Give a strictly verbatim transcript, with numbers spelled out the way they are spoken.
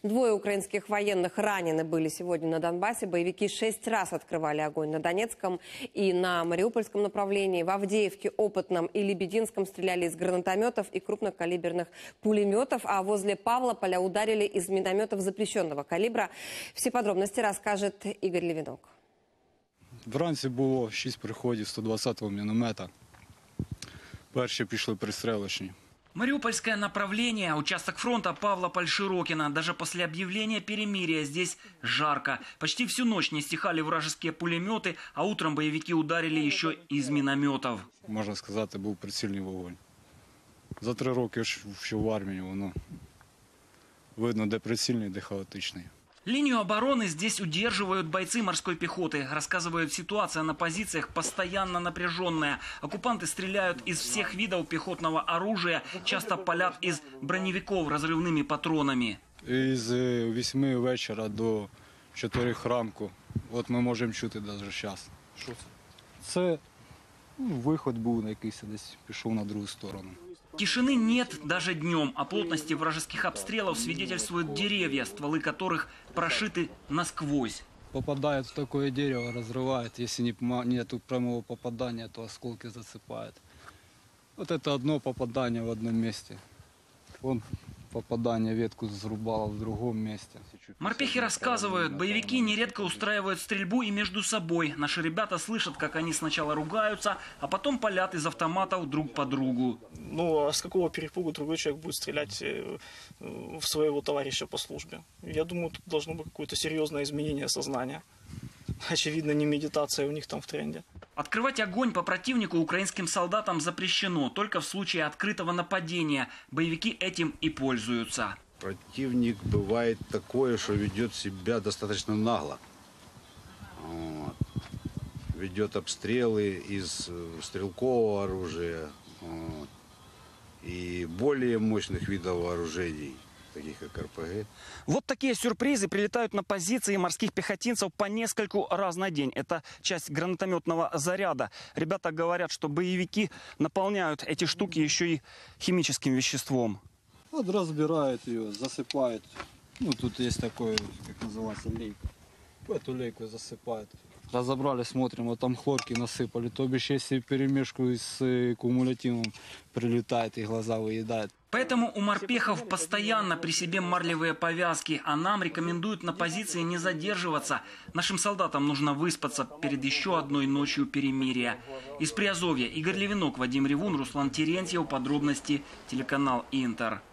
Двое украинских военных ранены были сегодня на Донбассе. Боевики шесть раз открывали огонь на Донецком и на Мариупольском направлении. В Авдеевке, Опытном и Лебединском стреляли из гранатометов и крупнокалиберных пулеметов, а возле Павлополя ударили из минометов запрещенного калибра. Все подробности расскажет Игорь Левинок. Вранці було шість приходів сто двадцятого міномета. Перші пішли пристрелочні. Мариупольское направление, участок фронта Павлополь-Широкино. Даже после объявления перемирия здесь жарко. Почти всю ночь не стихали вражеские пулеметы, а утром боевики ударили еще из минометов. Можна сказати, був прицільний вогонь. За три роки, що в армії, воно видно, де прицільний, де хаотичний. Линию обороны здесь удерживают бойцы морской пехоты. Рассказывают, ситуация на позициях постоянно напряженная. Оккупанты стреляют из всех видов пехотного оружия, часто палят из броневиков разрывными патронами. Із вісьми вечора до чотирьох ранку, от ми можемо чути навіть зараз. Що це? Це ну, виход був якийсь, десь пішов на другу сторону. Тишины нет даже днем. О плотности вражеских обстрелов свидетельствуют деревья, стволы которых прошиты насквозь. Попадает в такое дерево, разрывает. Если нет прямого попадания, то осколки засыпают. Вот это одно попадание в одном месте. Вон попадание, ветку срубало в другом месте. Морпехи рассказывают, боевики нередко устраивают стрельбу и между собой. Наши ребята слышат, как они сначала ругаются, а потом палят из автоматов друг по другу. Ну, а с какого перепугу другой человек будет стрелять в своего товарища по службе? Я думаю, тут должно быть какое-то серьезное изменение сознания. Очевидно, не медитация у них там в тренде. Открывать огонь по противнику украинским солдатам запрещено. Только в случае открытого нападения. Боевики этим и пользуются. Противник бывает такое, что ведет себя достаточно нагло. Вот. Ведет обстрелы из стрелкового оружия вот. И более мощных видов вооружений, таких как эр пэ гэ. Вот такие сюрпризы прилетают на позиции морских пехотинцев по нескольку раз на день. Это часть гранатометного заряда. Ребята говорят, что боевики наполняют эти штуки еще и химическим веществом. Вот разбирают ее, засыпают. Ну, тут есть такое, как называется, лейка. В эту лейку засыпают. Разобрали, смотрим, вот там хлорки насыпали. То бишь, если перемешку с кумулятивом прилетает и глаза выедает. Поэтому у морпехов постоянно при себе марлевые повязки, а нам рекомендуют на позиции не задерживаться. Нашим солдатам нужно выспаться перед еще одной ночью перемирия. Из Приазовья Игорь Левинок, Вадим Ревун, Руслан Терентьев. Подробности телеканал Интер.